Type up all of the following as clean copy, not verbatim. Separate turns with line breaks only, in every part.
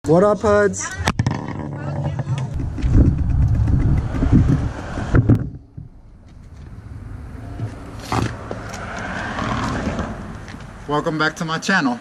What up, Hoods? Welcome back to my channel.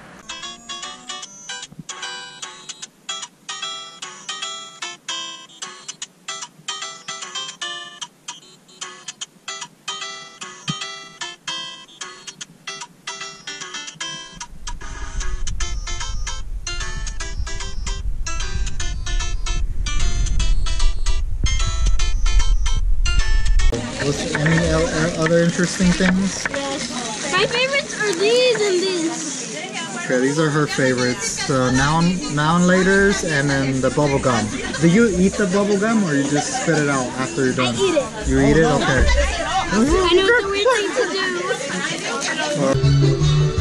What's any other interesting things?
Yes. My favorites are these and these.
Okay, these are her favorites. The noun laters and then the bubble gum. Do you eat the bubble gum or you just spit it out after you're done?
I eat it.
You eat it? Okay.
I know it's a weird thing to do.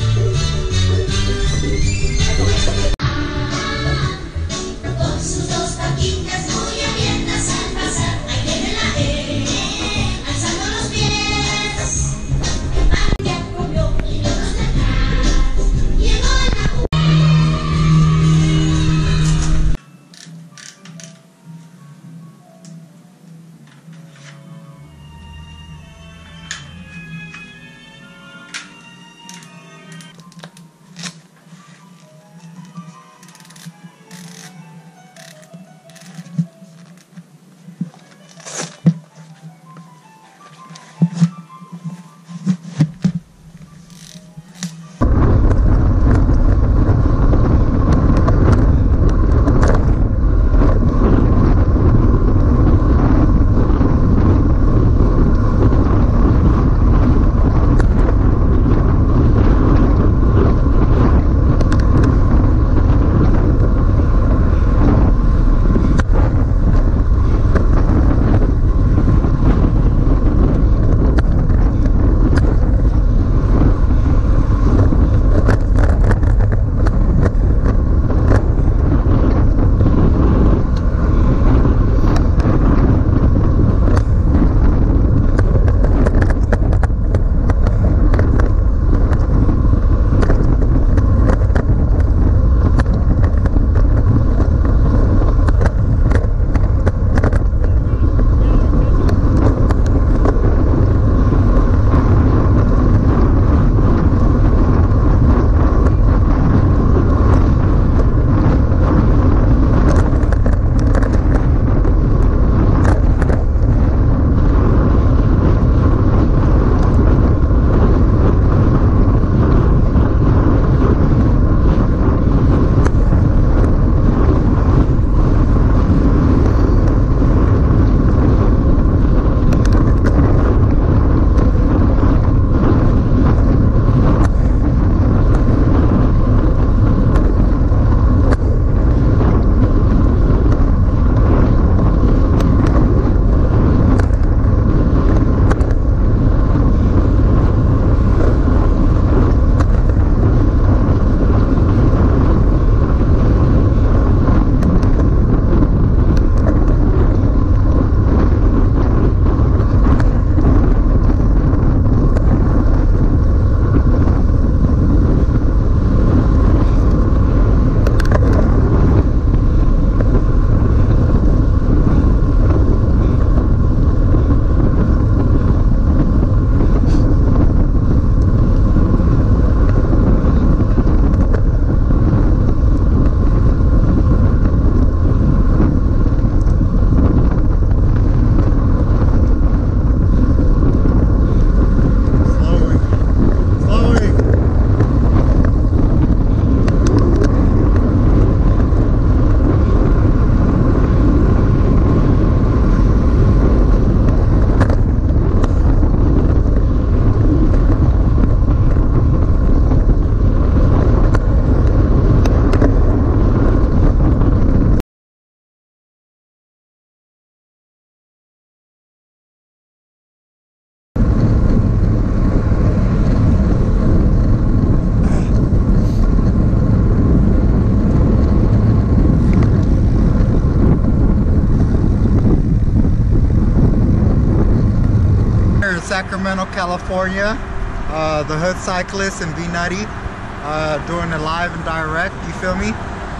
Sacramento, California. The Hood Cyclist and V Nutty doing it live and direct, you feel me?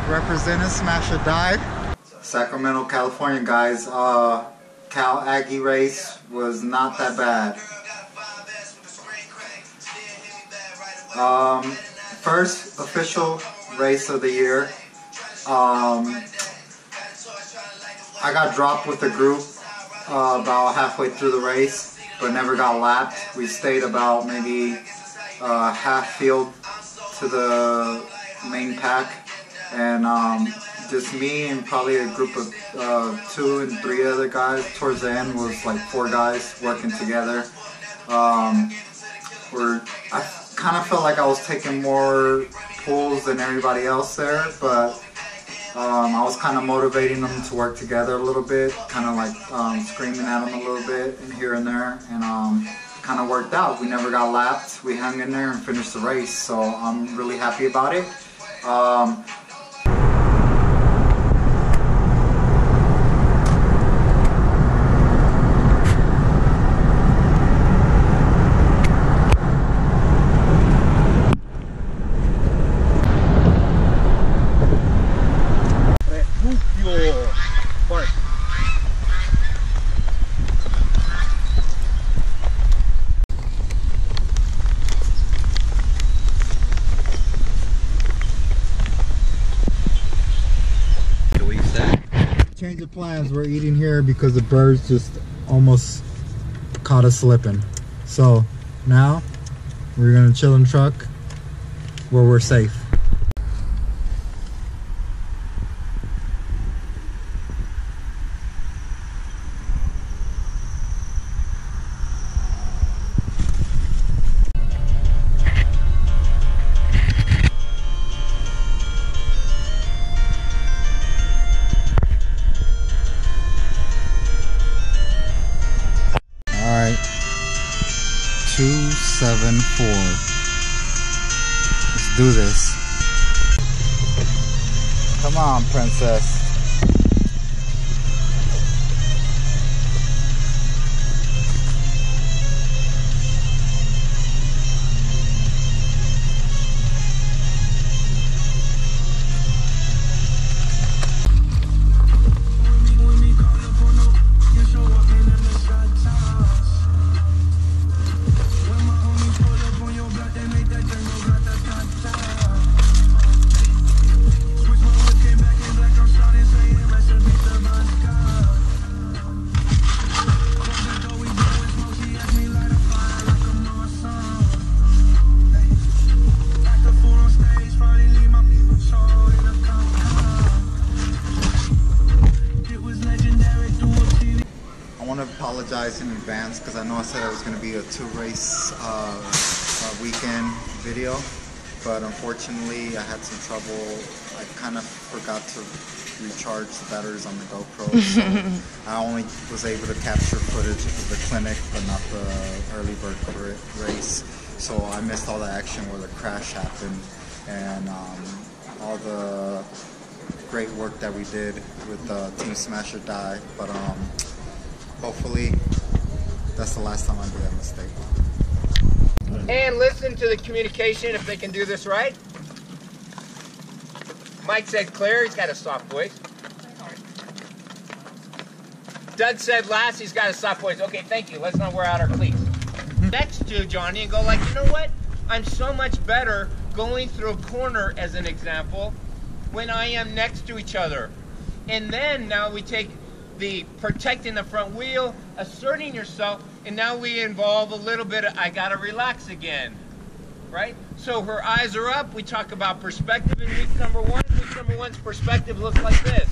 Represented Smash or Die. Sacramento, California, guys. Cal Aggie race was not that bad. First official race of the year. I got dropped with the group about halfway through the race, but never got lapped. We stayed about maybe half field to the main pack, and just me and probably a group of 2 and 3 other guys. Towards the end was like 4 guys working together. I kind of felt like I was taking more pulls than everybody else there, but I was kind of motivating them to work together a little bit, kind of like screaming at them a little bit and here and there, and kind of worked out. We never got lapped. We hung in there and finished the race, so I'm really happy about it. Change of plans. We're eating here because the birds just almost caught us slipping. So now we're gonna chill in the truck where we're safe. Alright, 274. Let's do this. Come on, princess. I want to apologize in advance because I know I said it was going to be a 2-race weekend video, but unfortunately I had some trouble. I kind of forgot to recharge the batteries on the GoPro, so I only was able to capture footage of the clinic but not the early bird race. So I missed all the action where the crash happened and all the great work that we did with Team Smash or Die, but hopefully that's the last time I do that mistake.
And listen to the communication if they can do this right. Mike said clear, he's got a soft voice. Doug said last, he's got a soft voice. Okay, thank you. Let's not wear out our cleats. Next to Johnny and go like, you know what? I'm so much better going through a corner, as an example, when I am next to each other. And then now we take the protecting the front wheel, asserting yourself, and now we involve a little bit of, I gotta relax again, right? So her eyes are up, we talk about perspective in week number 1. Week number 1's perspective looks like this.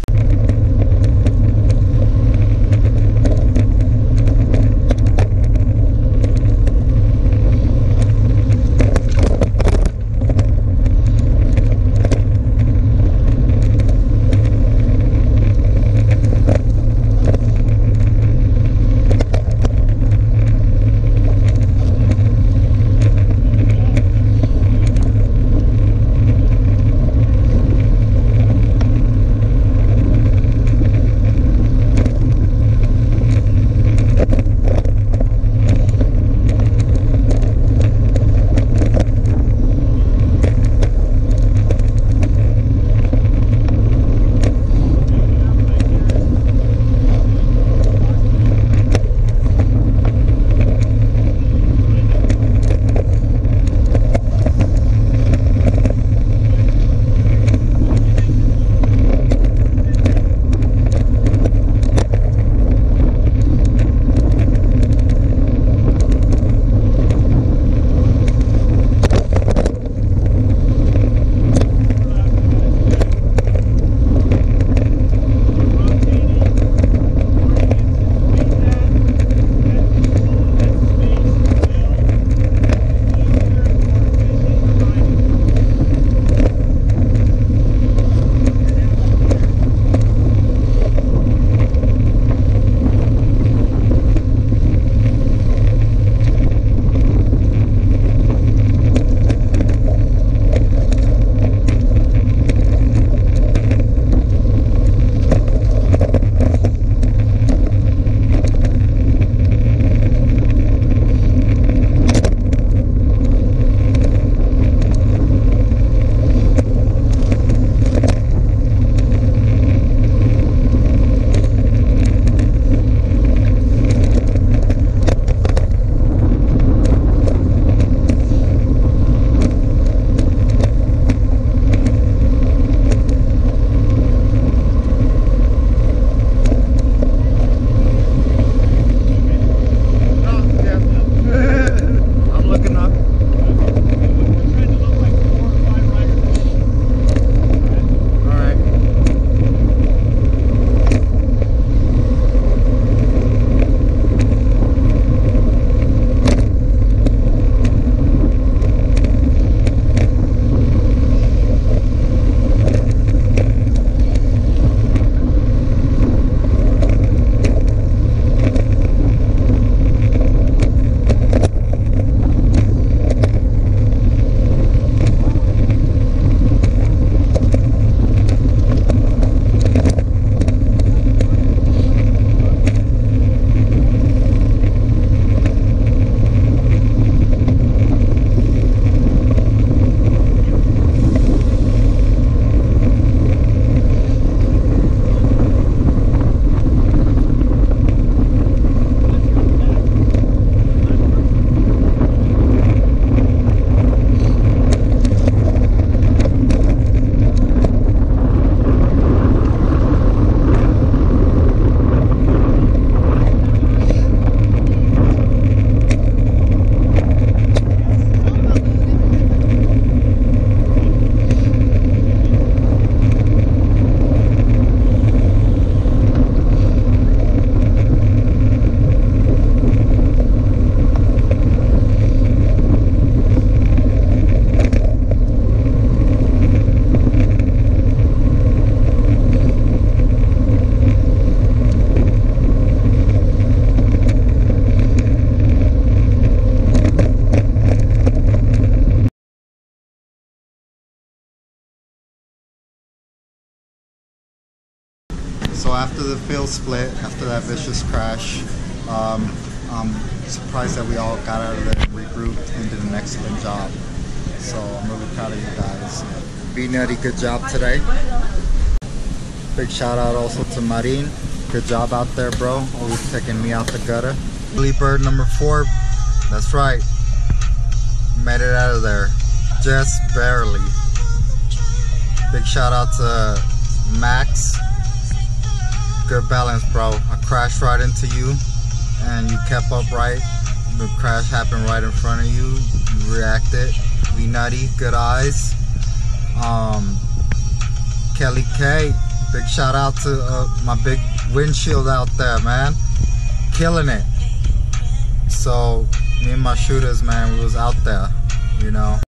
So after the field split, after that vicious crash, I'm surprised that we all got out of there and regrouped and did an excellent job. So I'm really proud of you guys. B-Nutty, good job today. Big shout out also to Marin. Good job out there, bro. Always taking me out the gutter. Early bird number 4. That's right. Made it out of there. Just barely. Big shout out to Max. Good balance, bro. I crashed right into you and you kept up right. The crash happened right in front of you. You reacted. B-Nutty, good eyes. Kelly K, big shout out to my big windshield out there, man. Killing it. So me and my shooters, man, we was out there, you know.